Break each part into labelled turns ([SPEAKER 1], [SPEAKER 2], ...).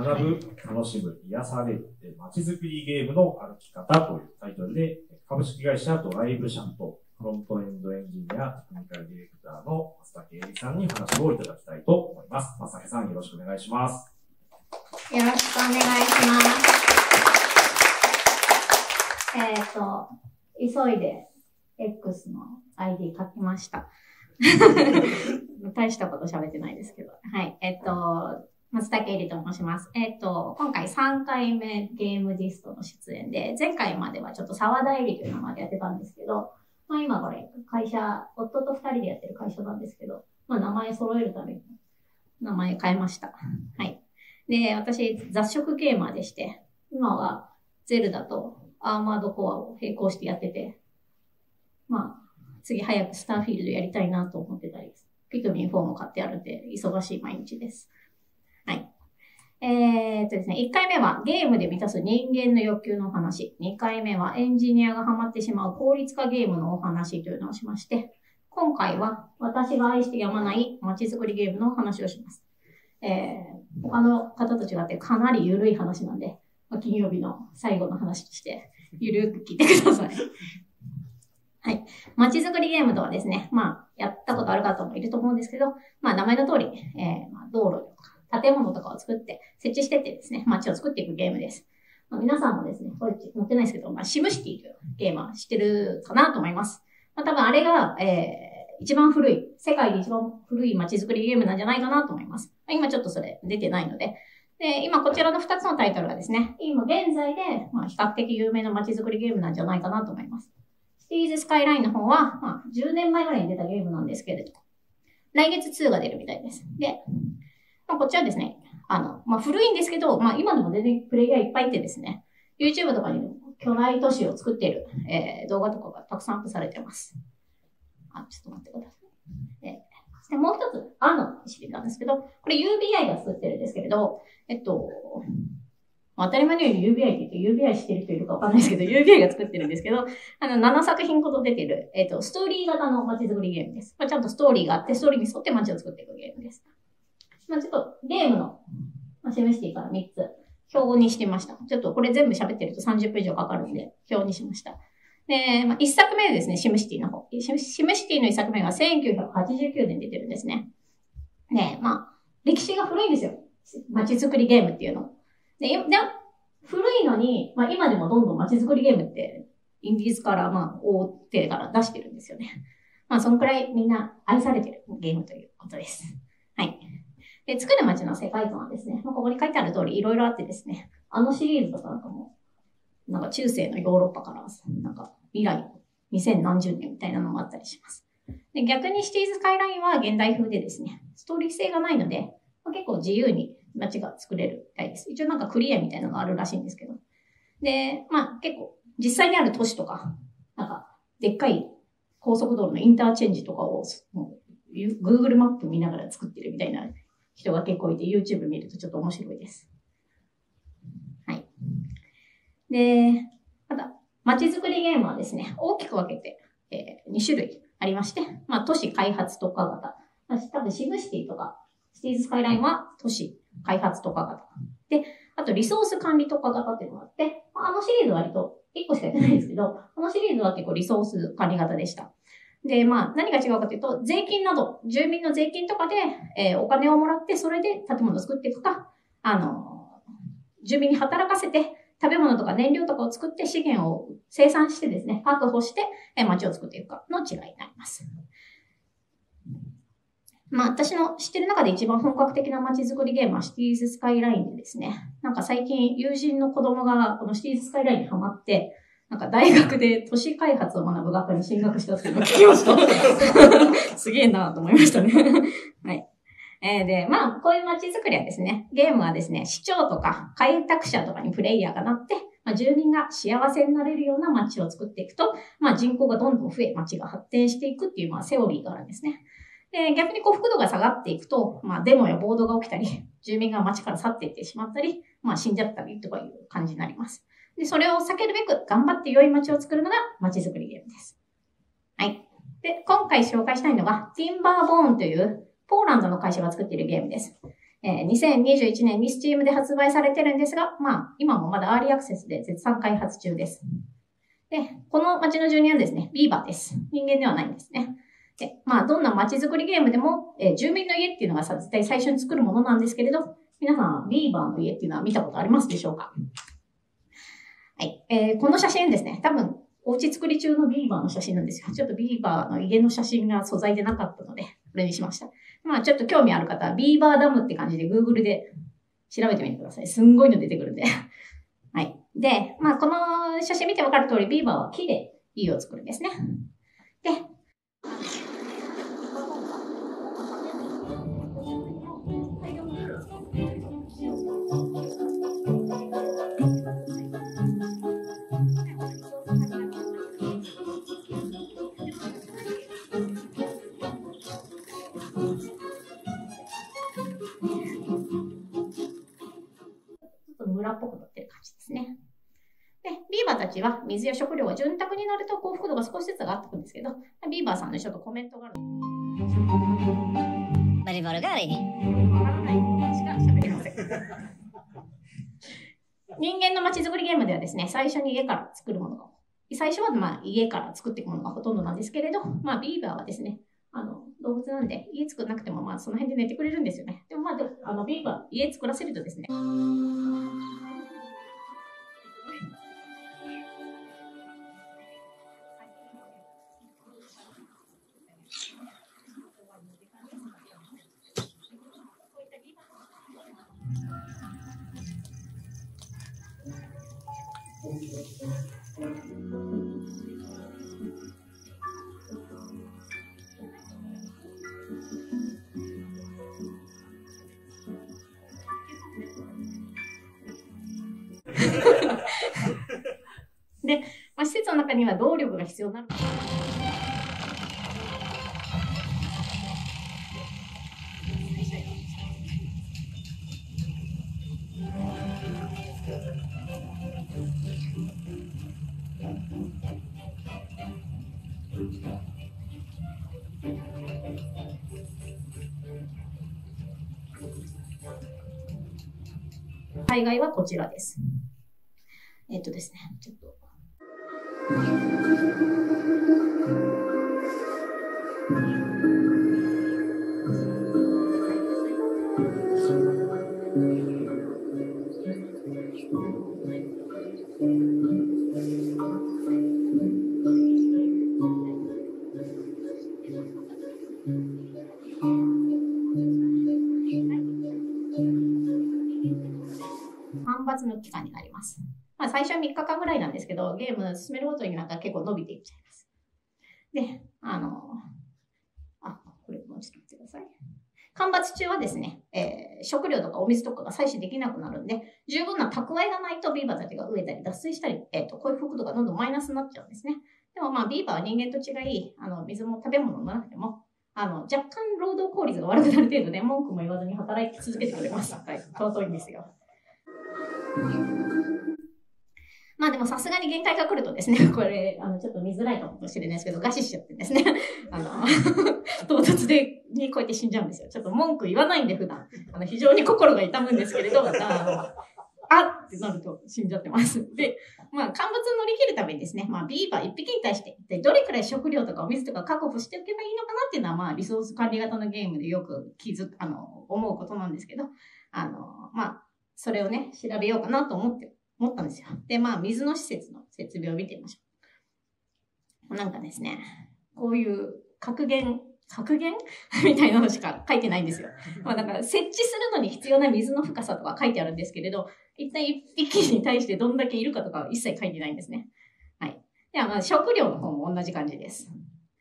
[SPEAKER 1] 学ぶ、楽しむ、癒される、まちづくりゲームの歩き方というタイトルで、株式会社ドライブシャンとフロントエンドエンジニアテクニカルディレクターの松竹恵里さんに話をいただきたいと思います。松竹さん、よろしくお願いします。
[SPEAKER 2] よろしくお願いします。急いで X の ID 書きました。大したこと喋ってないですけど。はい。松竹恵里と申します。今回3回目ゲームディストの出演で、前回まではちょっと沢田恵里という名前でやってたんですけど、まあ今これ会社、夫と2人でやってる会社なんですけど、まあ名前揃えるために名前変えました。はい。で、私雑食ゲーマーでして、今はゼルダとアーマードコアを並行してやってて、まあ、次早くスターフィールドやりたいなと思ってたりです。ピクミン4も買ってあるんで、忙しい毎日です。はい。ですね、1回目はゲームで満たす人間の欲求のお話。2回目はエンジニアがハマってしまう効率化ゲームのお話というのをしまして、今回は私が愛してやまない街づくりゲームのお話をします。他の方と違ってかなり緩い話なんで、金曜日の最後の話として、ゆるく聞いてください。はい。街づくりゲームとはですね、まあ、やったことある方もいると思うんですけど、まあ、名前の通り、道路とか建物とかを作って、設置してってですね、街を作っていくゲームです。まあ、皆さんもですね、これ載ってないですけど、まあ、シムシティというゲームは知ってるかなと思います。まあ、多分あれが、一番古い、世界で一番古い街づくりゲームなんじゃないかなと思います。今ちょっとそれ出てないので、で、今こちらの2つのタイトルがですね、今現在で、まあ、比較的有名な街づくりゲームなんじゃないかなと思います。シティーズスカイラインの方は、まあ、10年前ぐらいに出たゲームなんですけれど、来月2が出るみたいです。で、まあ、こっちはですね、まあ、古いんですけど、まあ、今でも全然プレイヤーいっぱいいてですね、YouTube とかに巨大都市を作っている、動画とかがたくさんアップされてます。ちょっと待ってください。で、もう一つ、のレシピなんですけど、これ UBI が作ってるんですけれど、当たり前のように UBI って言って UBI してる人いるかわかんないですけど、UBI が作ってるんですけど、7作品ほど出てる、ストーリー型の街づくりゲームです。まあ、ちゃんとストーリーがあって、ストーリーに沿って街を作っていくゲームです。まあ、ちょっとゲームの、シムシティから3つ、表にしてました。ちょっとこれ全部喋ってると30分以上かかるんで、表にしました。で、まあ、1作目ですね、シムシティの方。シムシティの1作目が1989年出てるんですね。で、まあ、歴史が古いんですよ。街づくりゲームっていうの。で、古いのに、まあ今でもどんどん街づくりゲームって、インディーズからまあ大手から出してるんですよね。まあそのくらいみんな愛されてるゲームということです。はい。で、作る街の世界観はですね、まあここに書いてある通りいろいろあってですね、シリーズとかなんかも、なんか中世のヨーロッパから、なんか未来、2000何十年みたいなのもあったりします。で、逆にシティーズスカイラインは現代風でですね、ストーリー性がないので、まあ、結構自由に街が作れるみたいです。一応なんかクリアみたいなのがあるらしいんですけど。で、まあ結構実際にある都市とか、なんかでっかい高速道路のインターチェンジとかをGoogle マップ見ながら作ってるみたいな人が結構いて YouTube 見るとちょっと面白いです。はい。で、また街づくりゲームはですね、大きく分けて、2種類ありまして、まあ都市開発特化型。多分シムシティとかシティーズスカイラインは都市開発特化型。で、あとリソース管理特化型っていうのがあって、シリーズは割と1個しかやってないんですけど、シリーズは結構リソース管理型でした。で、まあ何が違うかというと、税金など、住民の税金とかで、お金をもらって、それで建物を作っていくか、住民に働かせて、食べ物とか燃料とかを作って資源を生産してですね、確保して、街を作っていくかの違いになります。まあ私の知ってる中で一番本格的な街づくりゲームはシティーズスカイラインでですね、なんか最近友人の子供がこのシティーズスカイラインにハマって、なんか大学で都市開発を学ぶ学科に進学したっていうのを聞きました。すげえなと思いましたね。はい。で、まあこういう街づくりはですね、ゲームはですね、市長とか開拓者とかにプレイヤーがなって、まあ、住民が幸せになれるような街を作っていくと、まあ人口がどんどん増え、街が発展していくっていうまあセオリーがあるんですね。で、逆に幸福度が下がっていくと、まあデモや暴動が起きたり、住民が街から去っていってしまったり、まあ死んじゃったりとかいう感じになります。で、それを避けるべく頑張って良い街を作るのが街づくりゲームです。はい。で、今回紹介したいのが、ティンバーボーンというポーランドの会社が作っているゲームです。 2021年に Steam で発売されてるんですが、今もまだアーリーアクセスで絶賛開発中です。で、この街の住人はですね、ビーバーです。人間ではないんですね。で、どんな街づくりゲームでも、住民の家っていうのが絶対最初に作るものなんですけれど、皆さん、ビーバーの家っていうのは見たことありますでしょうか？はい。この写真ですね、多分、お家作り中のビーバーの写真なんですよ。ちょっとビーバーの家の写真が素材でなかったので、これにしました。ちょっと興味ある方は、ビーバーダムって感じで Google で調べてみてください。すんごいの出てくるんで。はい。で、この写真見てわかる通り、ビーバーは木で家を作るんですね。で、村っぽくなってる感じですね。で、ビーバーたちは水や食料が潤沢になると幸福度が少しずつ上がってくるんですけど、ビーバーさんのちょっとコメントがある。バリバルガリ。わからないことしか喋れません。人間の街づくりゲームではですね、最初に家から作るものが、最初は家から作っていくものがほとんどなんですけれど、ビーバーはですね、動物なんで家作らなくてもその辺で寝てくれるんですよね。でもビーバー家作らせるとですね、で、施設の中には動力が必要なので、災害はこちらです。ですね、ちょっと。干ばつの期間になります。最初は3日間ぐらいなんですけど、ゲーム進めるごとに結構伸びていっちゃいます。で、これもうちょっと待ってください。干ばつ中はですね、食料とかお水とかが採取できなくなるんで、十分な蓄えがないとビーバーたちが飢えたり脱水したり、こういう速度がどんどんマイナスになっちゃうんですね。でもビーバーは人間と違い、水も食べ物もなくても、若干労働効率が悪くなる程度で文句も言わずに働き続けてくれます。はい、尊いんですよ。でもさすがに限界が来るとですね、これ、ちょっと見づらいかもしれないですけど、餓死しちゃってですね、唐突にこうやって死んじゃうんですよ。ちょっと文句言わないんで、普段。非常に心が痛むんですけれど、ってなると死んじゃってます。で、干ばつを乗り切るためにですね、ビーバー1匹に対して、一体どれくらい食料とかお水とか確保しておけばいいのかなっていうのは、リソース管理型のゲームでよく思うことなんですけど、それをね、調べようかなと思ったんですよ。で、水の施設の説明を見てみましょう。ですね、こういう格言みたいなのしか書いてないんですよ。設置するのに必要な水の深さとか書いてあるんですけれど、一体一匹に対してどんだけいるかとかは一切書いてないんですね。はい。では、食料の方も同じ感じです。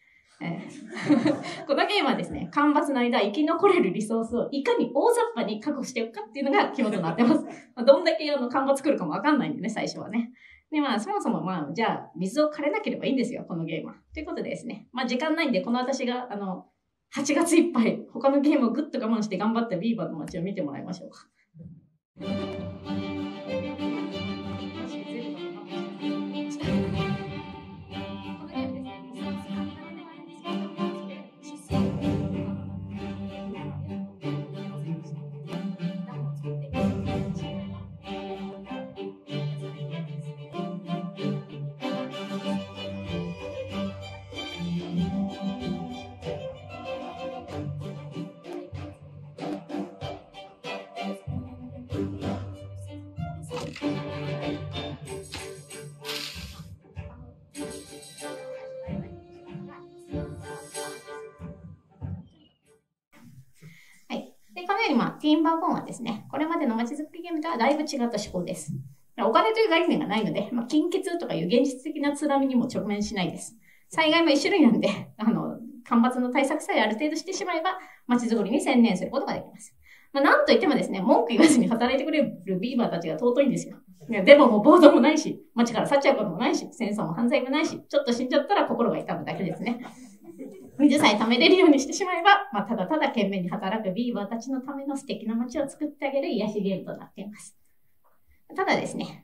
[SPEAKER 2] このゲームはですね、干ばつの間生き残れるリソースをいかに大雑把に確保しておくかっていうのが肝となってます。どんだけ干ばつ来るかもわかんないんでね、最初はね。で、そもそもじゃあ、水を枯れなければいいんですよ、このゲームは。ということでですね、時間ないんで、この私が、8月いっぱい、他のゲームをぐっと我慢して頑張ったビーバーの街を見てもらいましょうか。 ティーンバーボンはですね、これまでの街づくりゲームとはだいぶ違った思考です。お金という概念がないので、金欠とかいう現実的な津波にも直面しないです。災害も一種類なんで、干ばつの対策さえある程度してしまえば、街づくりに専念することができます。なんといってもですね、文句言わずに働いてくれるビーバーたちが尊いんですよ。デモも暴動もないし、街から去っちゃうこともないし、戦争も犯罪もないし、ちょっと死んじゃったら心が痛むだけですね。水さえ貯めれるようにしてしまえば、ただただ懸命に働くビーバーたちのための素敵な街を作ってあげる癒しゲームとなっています。ただですね、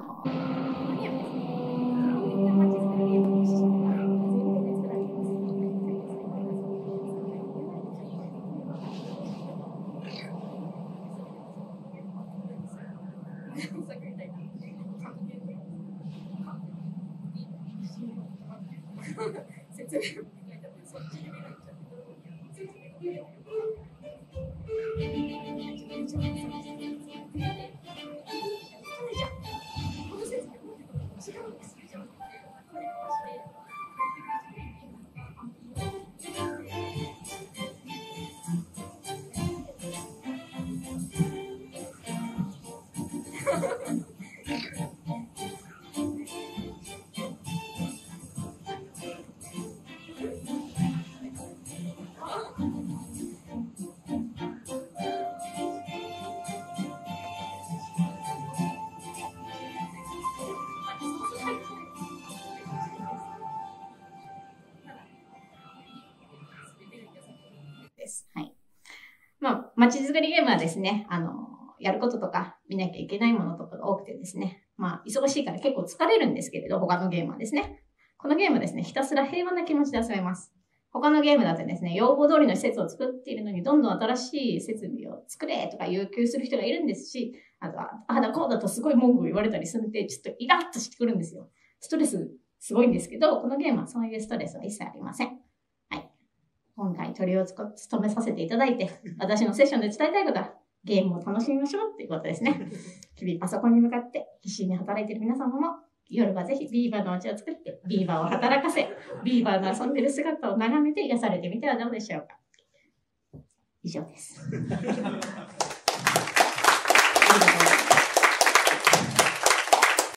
[SPEAKER 2] はい。街づくりゲームはですね、やることとか見なきゃいけないものとかが多くてですね、忙しいから結構疲れるんですけれど、他のゲームはですね。このゲームはですね、ひたすら平和な気持ちで遊べます。他のゲームだとですね、要望通りの施設を作っているのに、どんどん新しい設備を作れとか要求する人がいるんですし、あとは、あだこうだとすごい文句を言われたりするんで、ちょっとイラッとしてくるんですよ。ストレスすごいんですけど、このゲームはそういうストレスは一切ありません。はい。今回取りを務めさせていただいて、私のセッションで伝えたいことは、ゲームを楽しみましょうっていうことですね。日々パソコンに向かって必死に働いている皆様も、夜はぜひビーバーの街を作って、ビーバーを働かせ、ビーバーの遊んでる姿を眺めて癒されてみてはどうでしょうか。以上です。